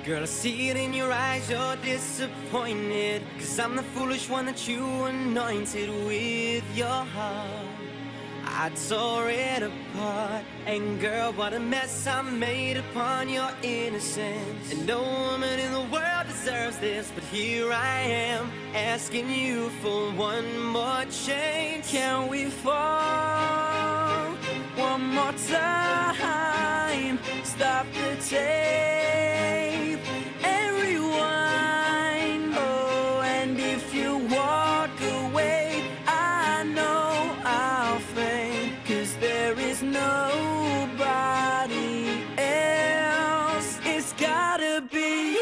Girl, I see it in your eyes, you're disappointed, 'cause I'm the foolish one that you anointed with your heart. I tore it apart, and girl, what a mess I made upon your innocence. And no woman in the world deserves this, but here I am, asking you for one more chance. Can we fall one more time? Stop the tape and rewind. Oh, and if you walk away, I know I'll faint, 'cause there is nobody else. It's gotta be you.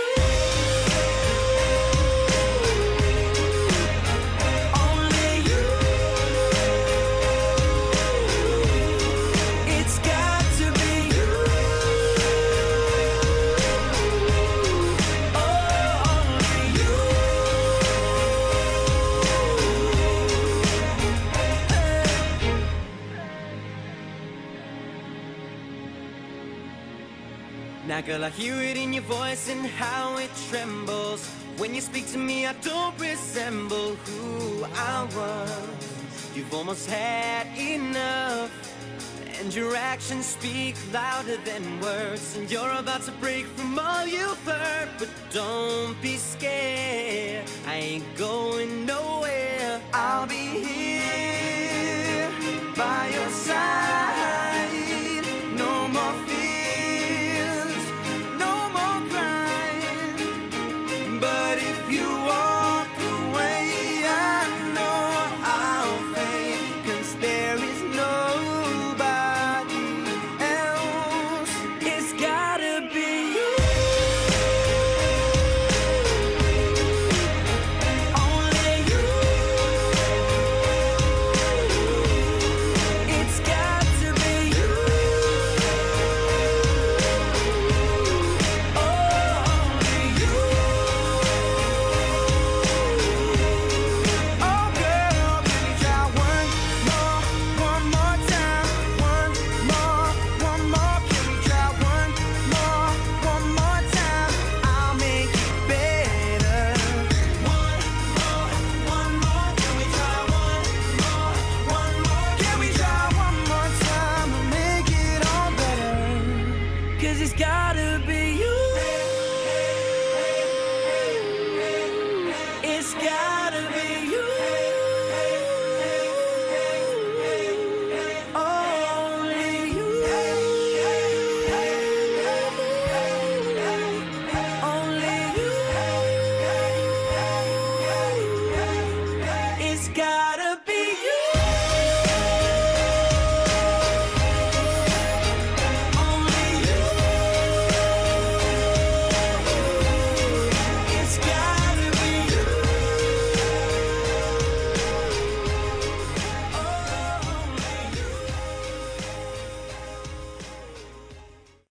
Now girl, I hear it in your voice and how it trembles. When you speak to me, I don't resemble who I was. You've almost had enough, and your actions speak louder than words. And you're about to break from all you've heard, but don't be scared, I ain't going